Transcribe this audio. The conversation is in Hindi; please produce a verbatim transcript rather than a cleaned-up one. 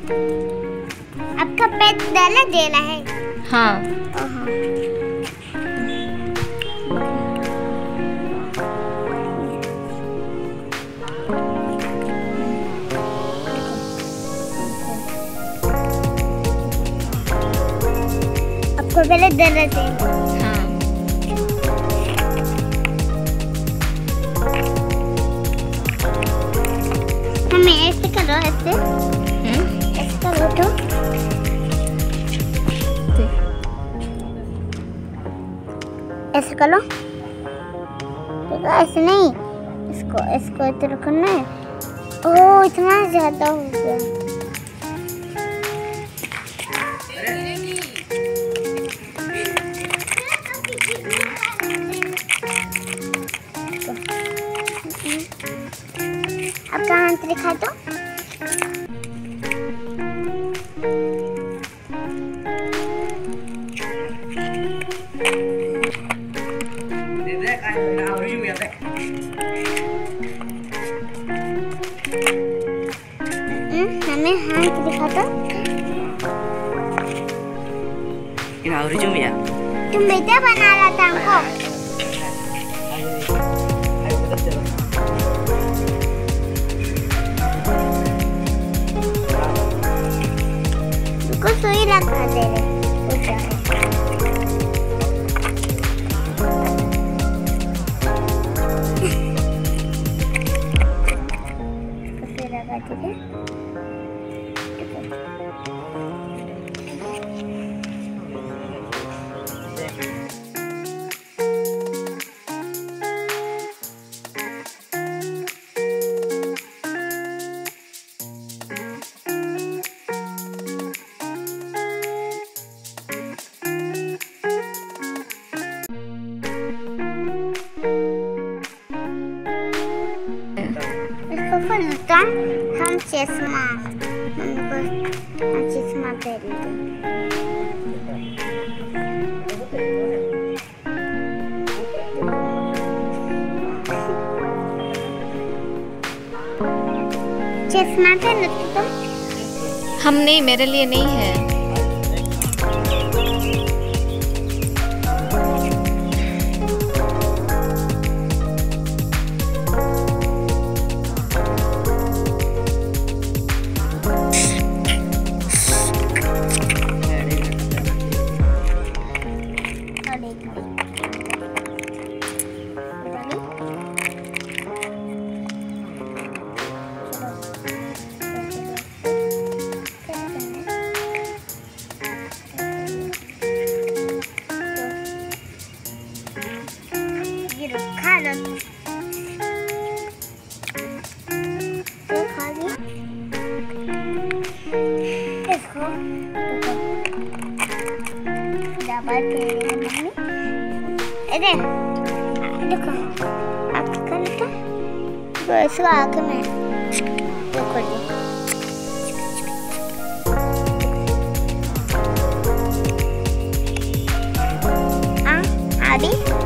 आपका पेट डाला देना है। हाँ आपको पहले देना चाहिए। हाँ हमें ऐसे करो, ऐसे ऐसे करो तो ऐसे करो। देखो ऐसे नहीं, इसको इसको इधर करना है। ओह इतना ज्यादा हो गया। आपका हाथ दिखा दो। हमें हाथ दिखा दो। तुम बेटा बना रहा था हमको। कुछ सुई रखा दे रहे। इसको हम चश्मा हम चश्मा पहन चश्मा पहन तुम। हम नहीं, मेरे लिए नहीं है। अरे देखो आपका करता बस आके मैं देखो जी। हाँ अभी